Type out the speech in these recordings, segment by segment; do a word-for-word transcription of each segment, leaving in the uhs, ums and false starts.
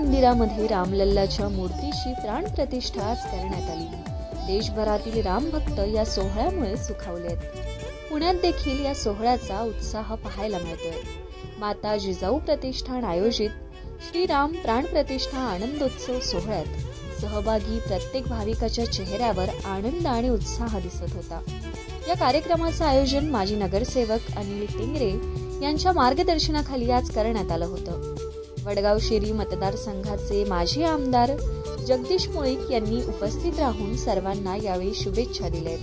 मंदिरामध्ये रामलल्लाच्या मूर्तीची प्राणप्रतिष्ठा आज करण्यात आली। देशभरातील रामभक्त या सोहळ्यामुळे सुखावलेत। पुण्यात देखील या सोहळ्याचा उत्साह पाहायला मिळतोय। माता जिजाऊ प्रतिष्ठान आयोजित श्रीराम प्राणप्रतिष्ठा आनंदोत्सव सोहळ्यात सहभागी प्रत्येक भाविकाच्या चेहऱ्यावर आनंद आणि उत्साह दिसत होता। या कार्यक्रमाचे आयोजन माजी नगरसेवक अनिल टिंगरे यांच्या मार्गदर्शनाखाली आज करण्यात आलं होतं। वडगाव शेरी मतदारसंघाचे माजी आमदार जगदीश मुळीक यांनी उपस्थित राहून सर्वांना यावेळी शुभेच्छा दिल्या।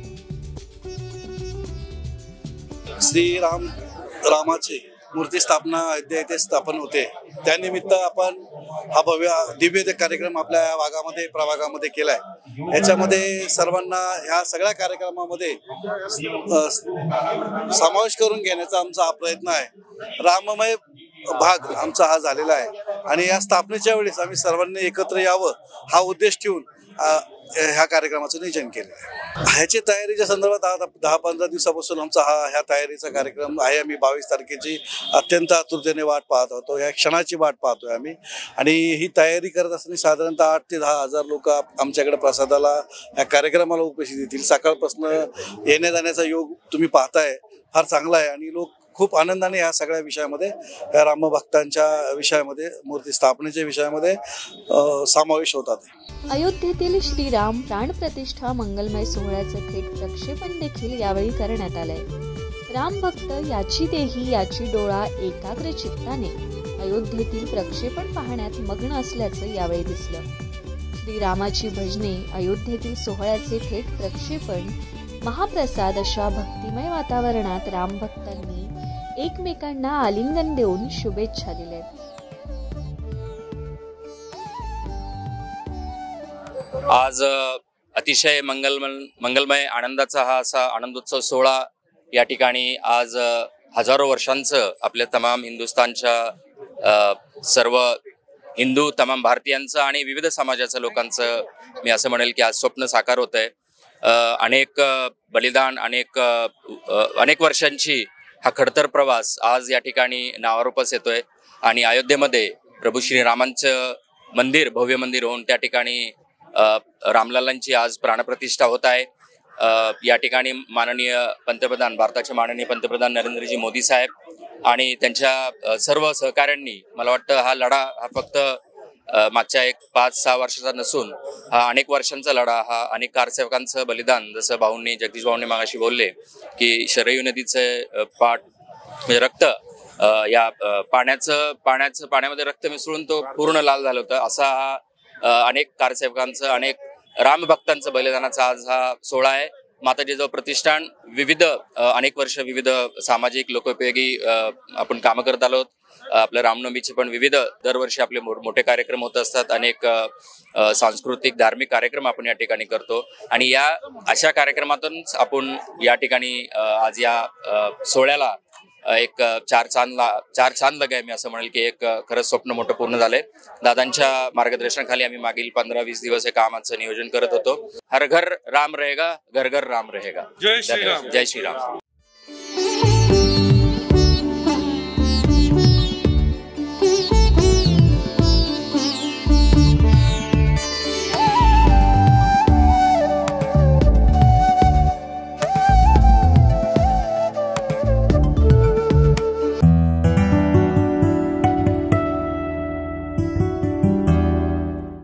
श्रीराम रामाची मूर्ती स्थापना अयोध्या येथे स्थापन होते, त्यानिमित्त आपण हा भव्य दिव्य कार्यक्रम आपल्या भागामध्ये प्रभागामध्ये केलाय। याच्यामध्ये सर्वांना ह्या सगळ्या कार्यक्रमामध्ये समावेश करून घेण्याचा आमचा हा प्रयत्न आहे। राममय भाग आमचा हा झालेला आहे आणि या स्थापनेच्या वेळेस आम्ही सर्वांनी एकत्र यावं हा उद्देश ठेवून ह्या कार्यक्रमाचं नियोजन केलेलं आहे। ह्याची तयारीच्या संदर्भात दहा पंधरा दिवसापासून आमचा हा ह्या तयारीचा कार्यक्रम आहे। आम्ही बावीस तारखेची अत्यंत आतुरतेने वाट पाहत होतो, या क्षणाची वाट पाहतोय आम्ही। आणि ही तयारी करत असताना साधारणतः आठ ते दहा हजार लोक आमच्याकडे प्रसादाला या कार्यक्रमाला उपस्थित येतील। सकाळपासून येण्या जाण्याचा योग तुम्ही पाहताय फार चांगला आहे आणि लोक खूप आनंदाने या सगळ्या विषयामध्ये या रामभक्तांच्या विषयामध्ये मूर्ती स्थापनेच्या विषयामध्ये समावेश होतात। अयोध्येतील श्रीराम प्राणप्रतिष्ठा मंगलमय सोहळ्याचं थेट प्रक्षेपण देखील यावेळी करण्यात आलंय। राम भक्त याची देही याची डोळा एकाग्र चित्ताने अयोध्येतील प्रक्षेपण पाहण्यात मग्न असल्याचं यावेळी दिसलं। श्रीरामाची भजने अयोध्येतील सोहळ्याचे थेट प्रक्षेपण महाप्रसाद अशा भक्तिमय वातावरणात रामभक्तांनी एकमेकांना आलिंगन देऊन शुभेच्छा दिल्या। आज अतिशय मंगलमय मंगलमय आनंदाचा हा असा आनंदोत्सव सोहळा या ठिकाणी आज हजारो वर्षांचं आपल्या तमाम हिंदुस्थानच्या सर्व हिंदू तमाम भारतीयांचं आणि विविध समाजाच्या लोकांचं मी असं म्हणेल की आज स्वप्न साकार होत आहे। अनेक बलिदान अनेक अनेक वर्षांची हा खडतर प्रवास आज या ठिकाणी नावारूपास येतोय आणि अयोध्येमध्ये प्रभू श्रीरामांचं मंदिर भव्य मंदिर होऊन त्या ठिकाणी रामलल्लांची आज प्राणप्रतिष्ठा होत आहे। या ठिकाणी माननीय पंतप्रधान भारताचे माननीय पंतप्रधान नरेंद्रजी मोदी साहेब आणि त्यांच्या सर्व सहकाऱ्यांनी मला वाटतं हा लढा हा फक्त मागच्या एक पाच सहा वर्षाचा नसून हा अनेक वर्षांचा लढा, हा अनेक कारसेवकांचं बलिदान, जसं भाऊंनी जगदीश भाऊंनी मागाशी बोलले की शरयू नदीचे पाठ म्हणजे रक्त या पाण्याचं पाण्याचं पाण्यामध्ये रक्त मिसळून तो पूर्ण लाल झालं होतं, असा हा अनेक कारसेवकांचं अनेक रामभक्तांचं बलिदानाचा आज हा सोहळा आहे। माता जिजाऊ प्रतिष्ठान विविध अनेक वर्ष विविध सामाजिक लोकोपयोगी आपण कामं करत आलो। आपल्या रामनवमीचे पण विविध दरवर्षी आपले मोठे कार्यक्रम होत असतात, अनेक सांस्कृतिक धार्मिक कार्यक्रम आपण या ठिकाणी करतो आणि या अशा कार्यक्रमातून आपण या ठिकाणी आज या सोहळ्याला एक चार चांद चार चांद लगाय मी असं म्हणेल की एक खरंच स्वप्न मोठं पूर्ण झालंय। दादांच्या मार्गदर्शनाखाली आम्ही मागील पंधरा वीस दिवस हे कामाचं नियोजन करत होतो। हर घर राम रहेगा, घर घर राम रहेगा। जय श्रीराम। जय श्रीराम।